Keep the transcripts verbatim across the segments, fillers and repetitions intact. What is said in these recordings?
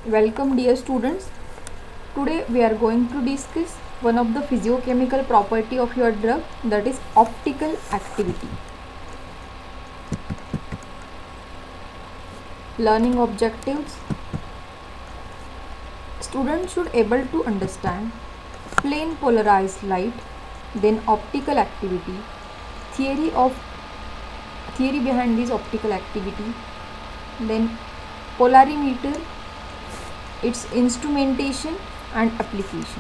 Welcome dear students. Today we are going to discuss one of the physiochemical property of your drug, that is optical activity. Learning objectives. Students should able to understand plane polarized light, then optical activity, theory of theory behind this optical activity, then polarimeter, its instrumentation and application.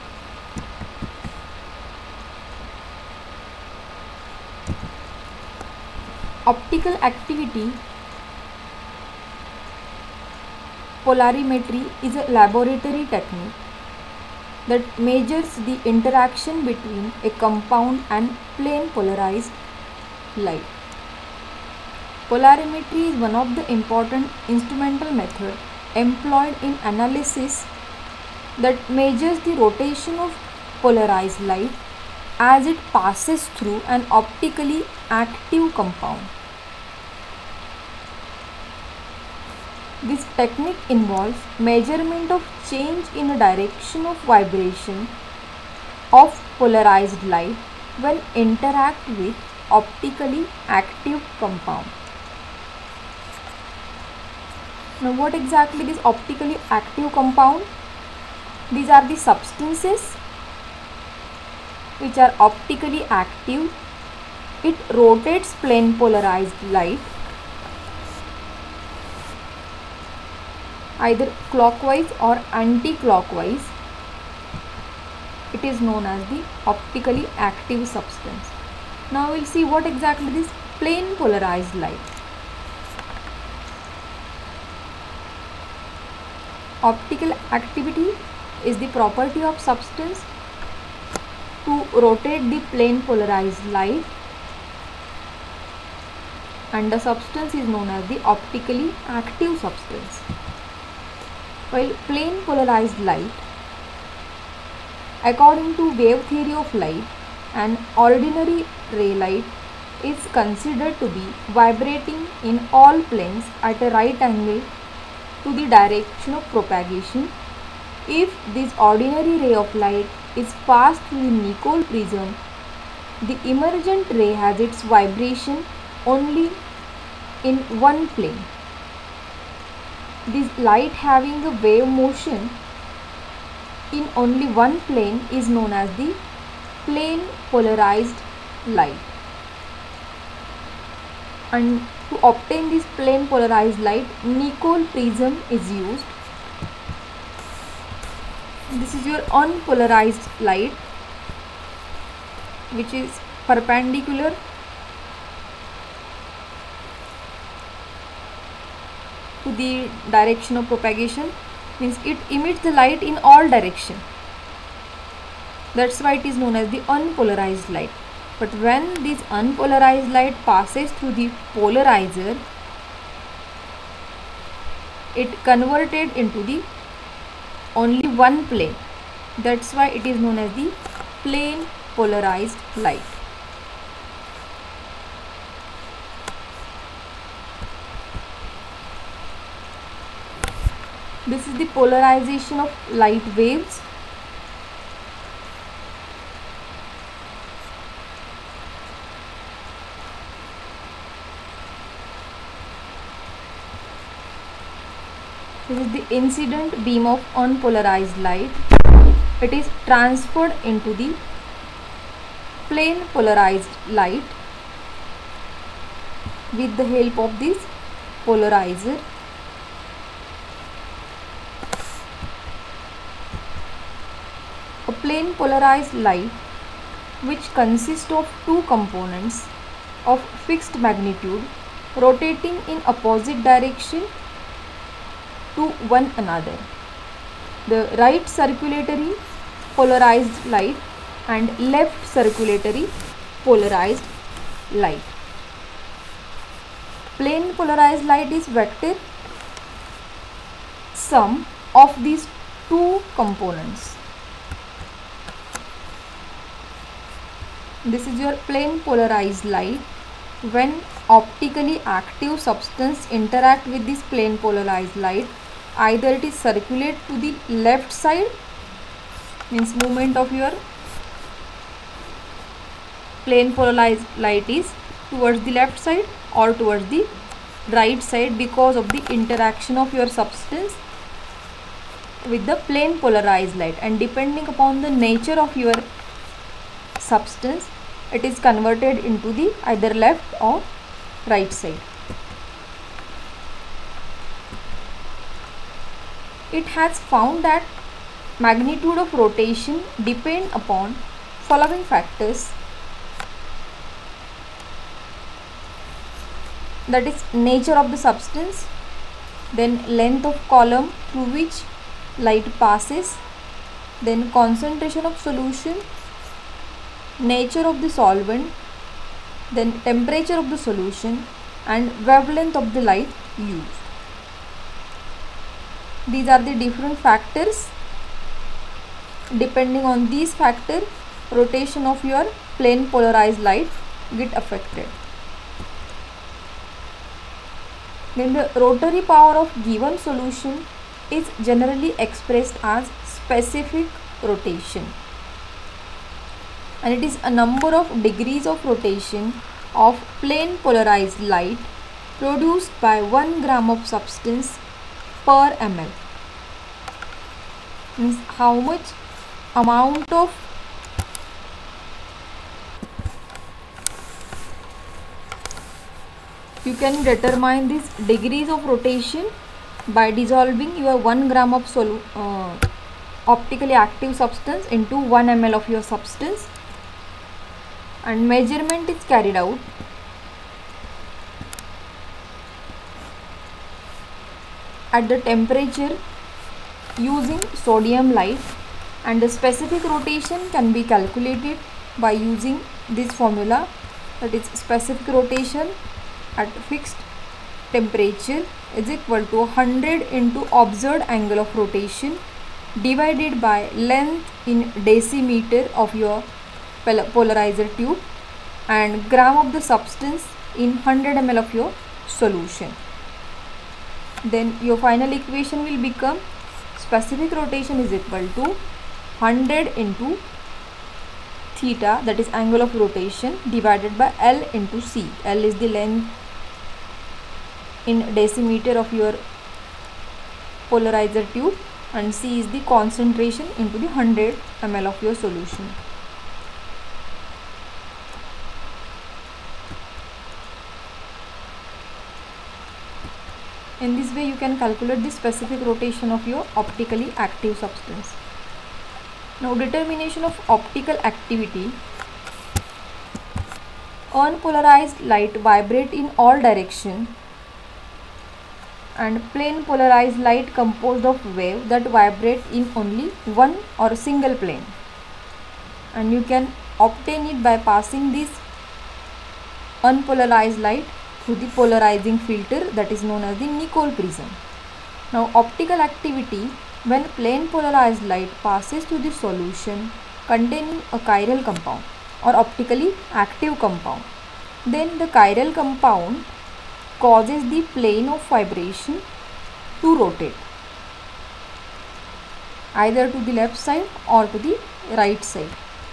Optical activity polarimetry is a laboratory technique that measures the interaction between a compound and plane polarized light. Polarimetry is one of the important instrumental methods employed in analysis that measures the rotation of polarized light as it passes through an optically active compound. This technique involves measurement of change in a direction of vibration of polarized light when interact with optically active compound. Now what exactly is optically active compound? These are the substances which are optically active. It rotates plane polarized light either clockwise or anti-clockwise. It is known as the optically active substance. Now we will see what exactly this plane polarized light. Optical activity is the property of substance to rotate the plane polarized light, and the substance is known as the optically active substance. While plane polarized light, according to wave theory of light, an ordinary ray light is considered to be vibrating in all planes at a right angle to the direction of propagation if this ordinary ray of light is passed through the Nicol prism. The emergent ray has its vibration only in one plane. This light having a wave motion in only one plane is known as the plane polarized light. And to obtain this plane polarized light, Nicol prism is used. This is your unpolarized light, which is perpendicular to the direction of propagation, means it emits the light in all direction. That's why it is known as the unpolarized light. But when this unpolarized light passes through the polarizer, it converted into the only one plane. That's why it is known as the plane polarized light. This is the polarization of light waves. This is the incident beam of unpolarized light. It is transferred into the plane polarized light with the help of this polarizer. A plane polarized light, which consists of two components of fixed magnitude rotating in opposite direction to one another, the right circulatory polarized light and left circulatory polarized light. Plane polarized light is vector sum of these two components. This is your plane polarized light. When optically active substance interact with this plane polarized light, either it is circulate to the left side, means movement of your plane polarized light is towards the left side or towards the right side because of the interaction of your substance with the plane polarized light, and depending upon the nature of your substance it is converted into the either left or right side. It has found that magnitude of rotation depend upon following factors, that is nature of the substance, then length of column through which light passes, then concentration of solution, nature of the solvent, then temperature of the solution, and wavelength of the light used. These are the different factors. Depending on these factors, rotation of your plane polarized light get affected. Then the rotary power of given solution is generally expressed as specific rotation, and it is a number of degrees of rotation of plane polarized light produced by one gram of substance per ml. Means how much amount of you can determine these degrees of rotation by dissolving your one gram of solu uh, optically active substance into one milliliter of your substance, and measurement is carried out at the temperature using sodium light, and the specific rotation can be calculated by using this formula, that is specific rotation at fixed temperature is equal to one hundred into observed angle of rotation divided by length in decimeter of your polarizer tube and gram of the substance in one hundred milliliters of your solution. Then your final equation will become specific rotation is equal to one hundred into theta, that is angle of rotation, divided by L into C. L is the length in decimeter of your polarizer tube and C is the concentration into the one hundred milliliters of your solution. In this way you can calculate the specific rotation of your optically active substance. Now determination of optical activity. Unpolarized light vibrate in all directions, and plane polarized light composed of wave that vibrate in only one or single plane, and you can obtain it by passing this unpolarized light through the polarizing filter that is known as the Nicol prism. Now optical activity when plane polarized light passes through the solution containing a chiral compound or optically active compound, then the chiral compound causes the plane of vibration to rotate either to the left side or to the right side.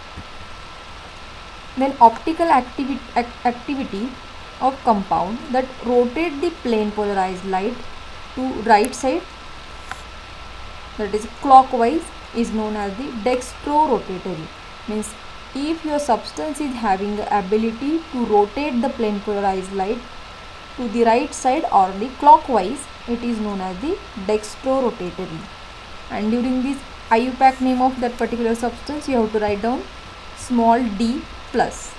Then optical activi act activity of compound that rotate the plane polarized light to right side, that is clockwise, is known as the dextrorotatory. Means if your substance is having the ability to rotate the plane polarized light to the right side or the clockwise, it is known as the dextrorotatory. And during this I U P A C name of that particular substance you have to write down small d plus.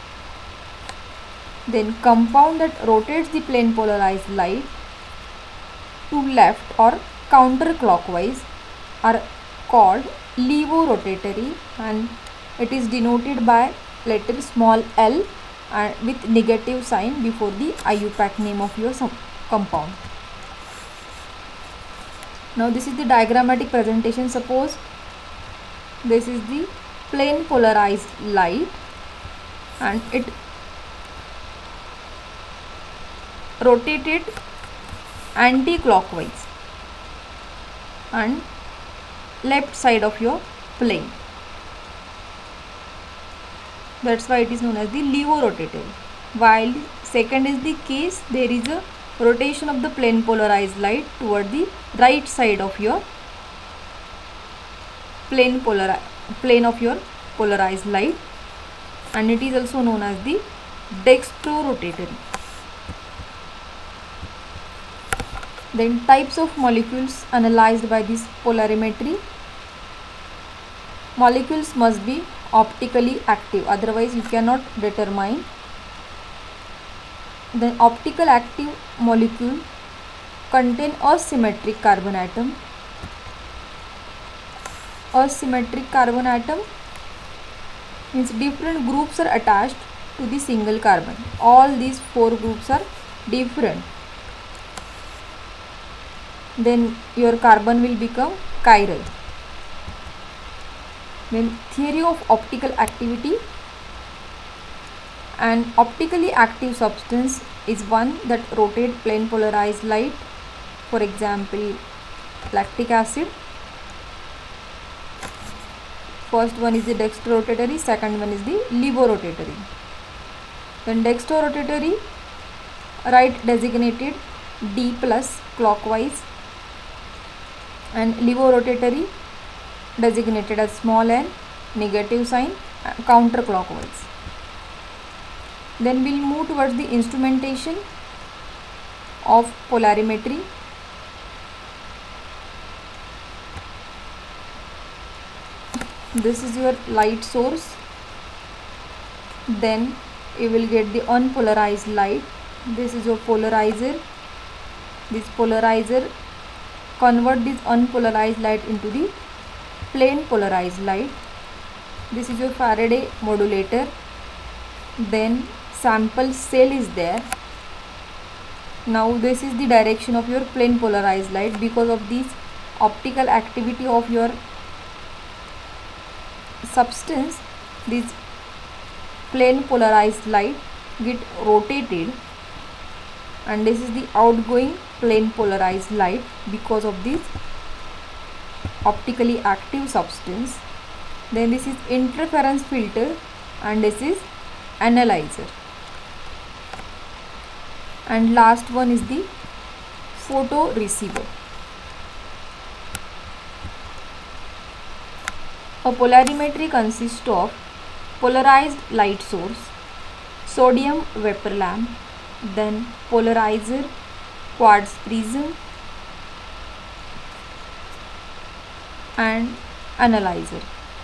Then compound that rotates the plane polarized light to left or counterclockwise are called levorotatory, and it is denoted by letter small l and with negative sign before the I U P A C name of your compound. Now this is the diagrammatic presentation. Suppose this is the plane polarized light and it rotated anti-clockwise. and left side of your plane. That's why it is known as the levorotatory. While second is the case, there is a rotation of the plane polarized light toward the right side of your plane polar plane of your polarized light, and it is also known as the dextrorotatory. Then types of molecules analyzed by this polarimetry. Molecules must be optically active, otherwise you cannot determine. Then optical active molecule contain asymmetric carbon atom. Asymmetric carbon atom means different groups are attached to the single carbon. All these four groups are different. Then your carbon will become chiral. Then theory of optical activity. An optically active substance is one that rotates plane polarized light, for example lactic acid. First one is the dextrorotatory, second one is the levorotatory. Then dextrorotatory, right designated D plus clockwise, and levorotatory designated as small n negative sign counterclockwise. Then we will move towards the instrumentation of polarimetry. This is your light source. Then you will get the unpolarized light. This is your polarizer. This polarizer convert this unpolarized light into the plane polarized light. This is your Faraday modulator. Then sample cell is there. Now this is the direction of your plane polarized light. Because of this optical activity of your substance, this plane polarized light get rotated, and this is the outgoing plane polarized light because of this optically active substance. Then this is interference filter, and this is analyzer. And last one is the photo receiver. A polarimetry consists of polarized light source, sodium vapor lamp, then polarizer, quartz prism, and analyzer.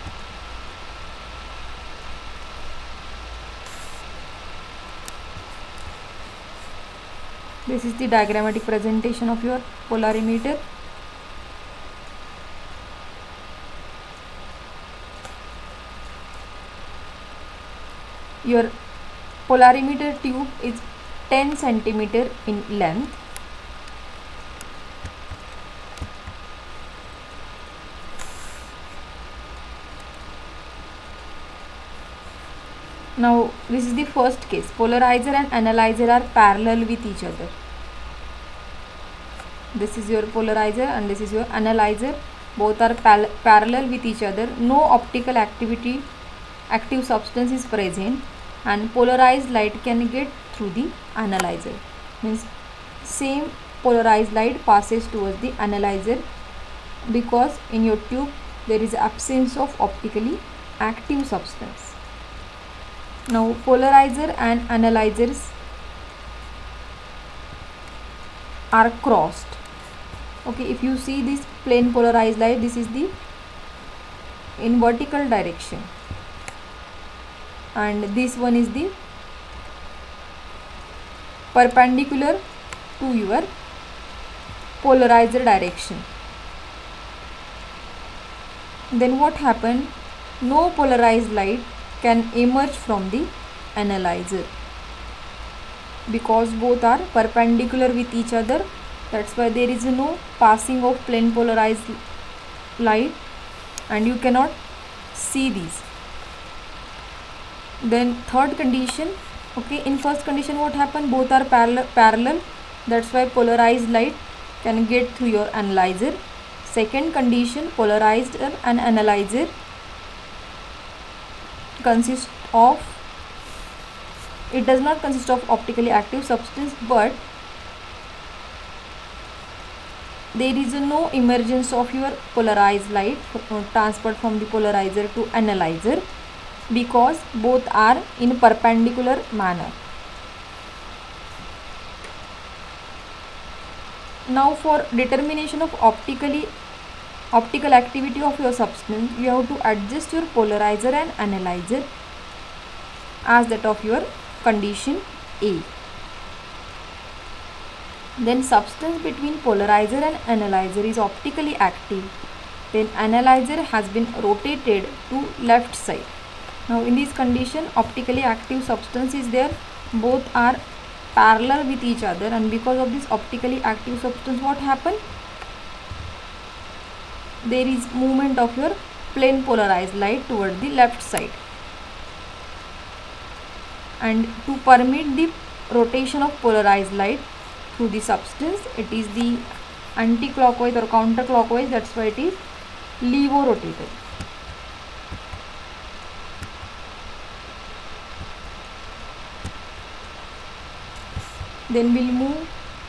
This is the diagrammatic presentation of your polarimeter. Your polarimeter tube is ten centimeter in length. Now this is the first case. Polarizer and analyzer are parallel with each other. This is your polarizer and this is your analyzer. Both are pal parallel with each other. No optical activity active substance is present, and polarized light can get through the analyzer. Means same polarized light passes towards the analyzer because in your tube there is absence of optically active substance. Now polarizer and analyzers are crossed. Okay, if you see this plane polarized light, this is the in vertical direction, and this one is the perpendicular to your polarizer direction. Then what happened? No polarized light can emerge from the analyzer because both are perpendicular with each other. That's why there is no passing of plane polarized light and you cannot see these. Then third condition, okay, in first condition what happened? Both are parallel, parallel. That's why polarized light can get through your analyzer. Second condition, polarizer and analyzer consist of, it does not consist of optically active substance, but there is no emergence of your polarized light uh, transferred from the polarizer to analyzer, because both are in perpendicular manner. Now for determination of optically optical activity of your substance, you have to adjust your polarizer and analyzer as that of your condition A. Then substance between polarizer and analyzer is optically active. Then analyzer has been rotated to left side. Now in this condition, optically active substance is there, both are parallel with each other, and because of this optically active substance, what happen? There is movement of your plane polarized light toward the left side, and to permit the rotation of polarized light through the substance, it is the anti-clockwise or counterclockwise, that's why it is levo-rotated. Then we'll move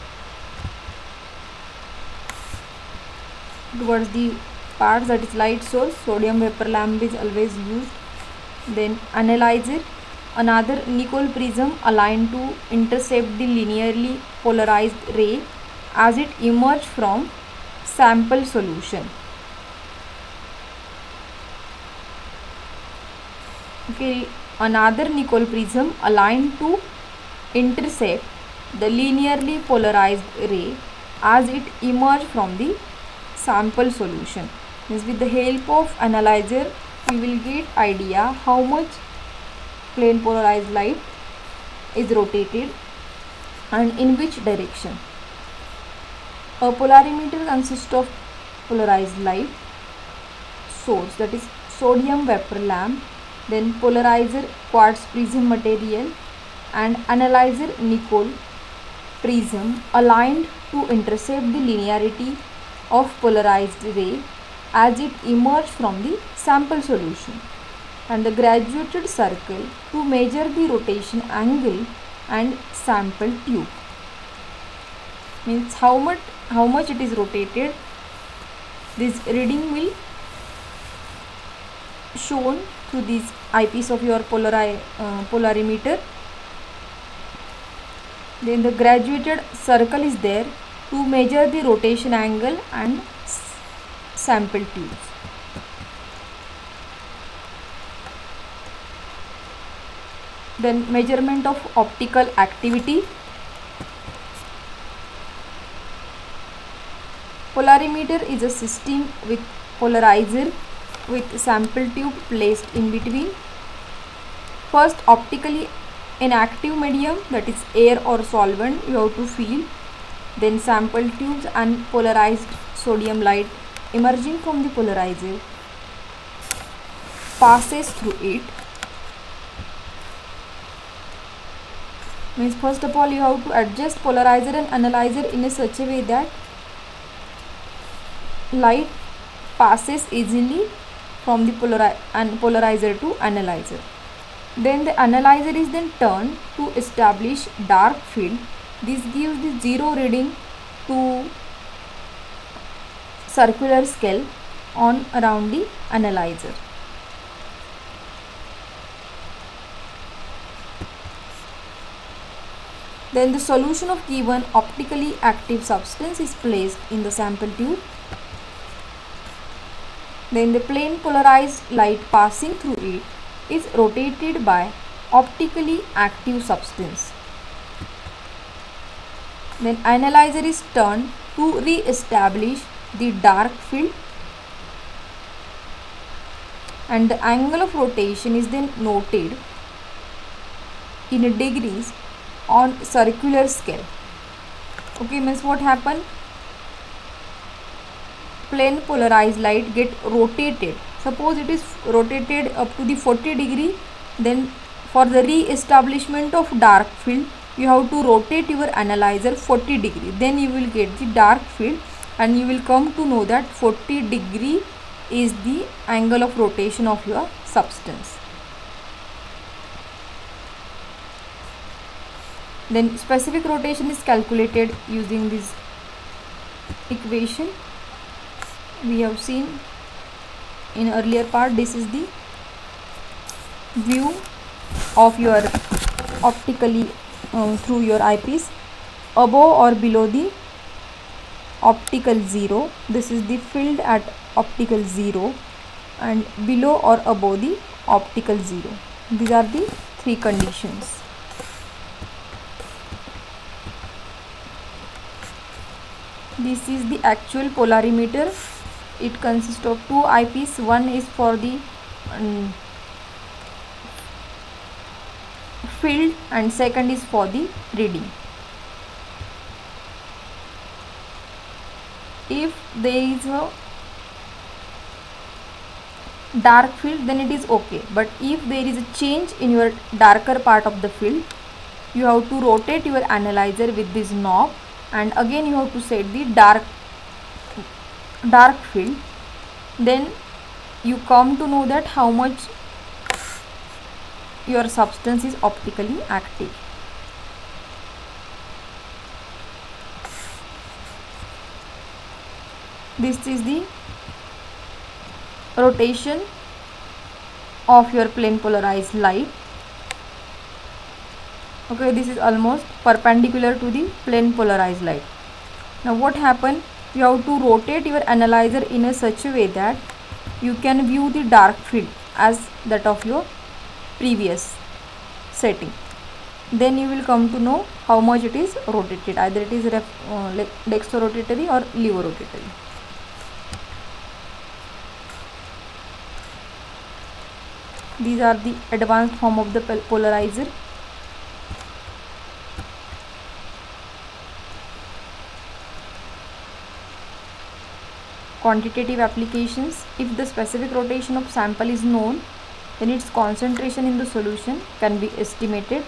towards the parts, that is light source. Sodium vapor lamp is always used. Then analyzer, another nickel prism aligned to intercept the linearly polarized ray as it emerges from sample solution. Okay, another nickel prism aligned to intercept the linearly polarized ray as it emerges from the sample solution. Means with the help of analyzer, we will get idea how much plane polarized light is rotated and in which direction. A polarimeter consists of polarized light source, that is sodium vapor lamp, then polarizer quartz prism material, and analyzer nickel prism aligned to intercept the linearity of polarized ray as it emerges from the sample solution, and the graduated circle to measure the rotation angle and sample tube. Means how much how much it is rotated, this reading will shown through this eyepiece of your polari uh, polarimeter. Then the graduated circle is there to measure the rotation angle and sample tubes. Then measurement of optical activity. Polarimeter is a system with polarizer with sample tube placed in between. First, optically inactive medium, that is air or solvent, you have to feel. Then sample tubes and polarized sodium light emerging from the polarizer passes through it. Means first of all, you have to adjust polarizer and analyzer in a such a way that light passes easily from the polari and polarizer to analyzer. Then the analyzer is then turned to establish dark field. This gives the zero reading to circular scale on around the analyzer. Then the solution of given optically active substance is placed in the sample tube. Then the plane polarized light passing through it is rotated by optically active substance. Then analyzer is turned to re-establish the dark field, and the angle of rotation is then noted in degrees on circular scale. Okay, means what happened? Plane polarized light get rotated. Suppose it is rotated up to the forty degree, then for the re-establishment of dark field, you have to rotate your analyzer forty degree. Then you will get the dark field and you will come to know that forty degree is the angle of rotation of your substance. Then specific rotation is calculated using this equation we have seen in earlier part. This is the view of your optically uh, through your eyepiece. Above or below the optical zero, this is the field at optical zero, and below or above the optical zero. These are the three conditions. This is the actual polarimeter. It consists of two eyepiece. One is for the um, field and second is for the reading. If there is a dark field, then it is okay, but if there is a change in your darker part of the field, you have to rotate your analyzer with this knob, and again you have to set the dark dark field. Then you come to know that how much your substance is optically active. This is the rotation of your plane polarized light. Okay, this is almost perpendicular to the plane polarized light. Now what happen? You have to rotate your analyzer in a such a way that you can view the dark field as that of your previous setting. Then you will come to know how much it is rotated, either it is ref, uh, like dextrorotatory or levorotatory. These are the advanced form of the polarizer. Quantitative applications. If the specific rotation of sample is known, then its concentration in the solution can be estimated.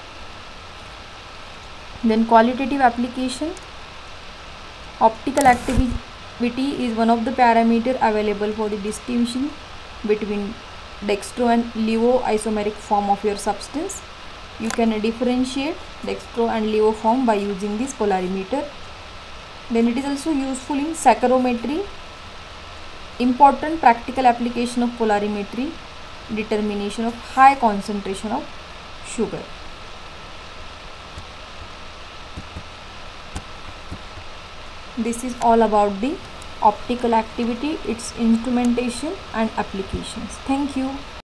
Then qualitative application. Optical activity is one of the parameters available for the distinction between dextro and levo isomeric form of your substance. You can differentiate dextro and levo form by using this polarimeter. Then it is also useful in saccharometry. Important practical application of polarimetry: determination of high concentration of sugar. This is all about the optical activity, its instrumentation and applications. Thank you.